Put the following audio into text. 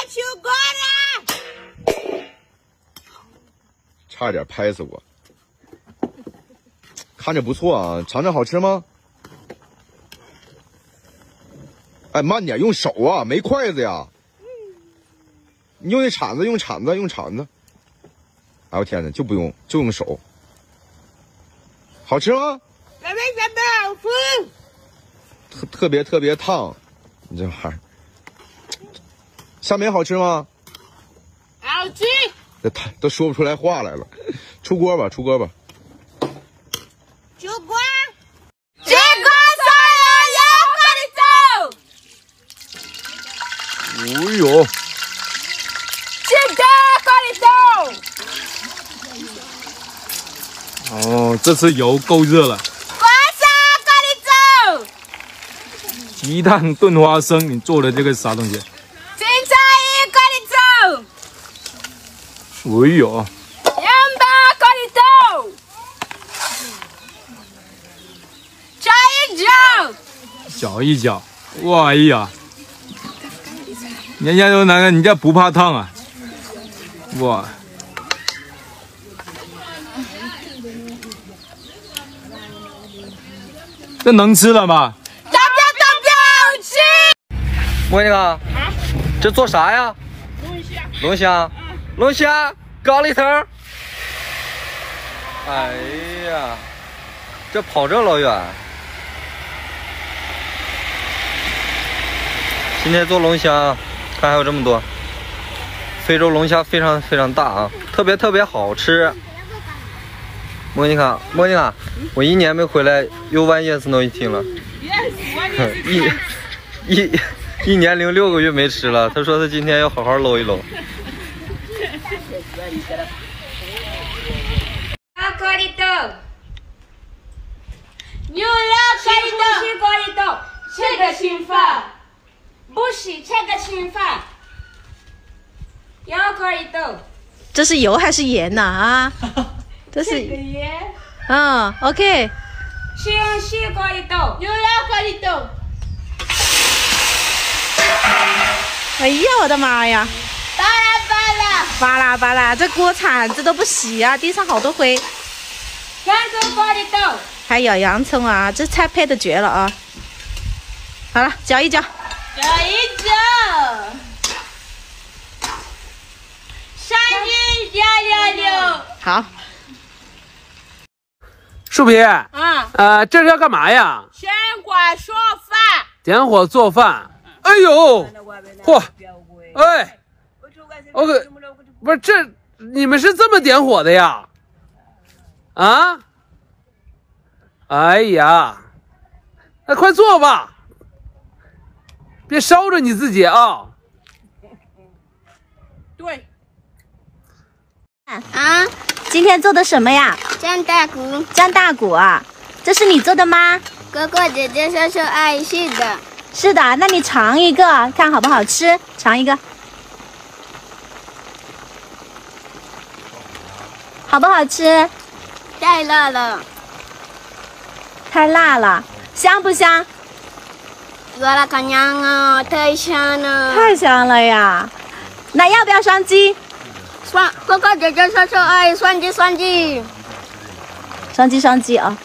出锅了！ 差点拍死我。看着不错啊，尝尝好吃吗？哎，慢点，用手啊，没筷子呀。你用那铲子，用铲子，用铲子。哎我天哪，就用手。好吃吗？特别烫，你这玩意儿。下面好吃吗？ 好吃。 都说不出来话来了。出锅吧，出锅吧。 出锅。出锅所有油锅里头。 哦呦。 鸡蛋锅里头。 哦，这次油够热了。 花生锅里头。 鸡蛋炖花生，你做的这个啥东西？ 青菜锅里头。 哎呦， 洋巴锅里头。搅一搅。 搅一搅，哇哎呀！人家说哪个，你这不怕烫啊？哇！这能吃了吗？ 好吃！ 莫妮卡，这做啥呀？龙虾，高丽头。哎呀，这跑这老远。今天做龙虾，看还有这么多。非洲龙虾非常大啊，特别好吃。莫妮卡，我1年没回来，又玩 Yes No Eating 了。一年06个月没吃了。他说他今天要好好搂一搂。 锅里头。牛肉锅里头。这个清饭。不是这个清饭。羊锅里头。 这是油还是盐呢？啊，这是盐。 嗯 ，OK。 西红柿锅里头。牛肉锅里头。 哎呀，我的妈呀！ 巴拉， 巴拉，这锅铲子都不洗啊，地上好多灰。 洋葱锅里头。 还有洋葱啊，这菜配的绝了啊！好了，搅一搅。 搅一搅。3斤666。 好。 树皮，这是要干嘛呀？ 点火做饭。 点火做饭。哎呦，嚯，哎，OK，不是这你们是这么点火的呀？啊？哎呀，那快做吧，别烧着你自己啊！ 对。 啊，今天做的什么呀？酱大骨啊，这是你做的吗？ 哥哥姐姐说说爱是的。 是的，那你尝一个，看好不好吃？尝一个，好不好吃？ 太辣了。 太辣了，香不香？ 太香了。 太香了呀！那要不要双击？ 哥哥姐姐说说爱双击。 双击啊！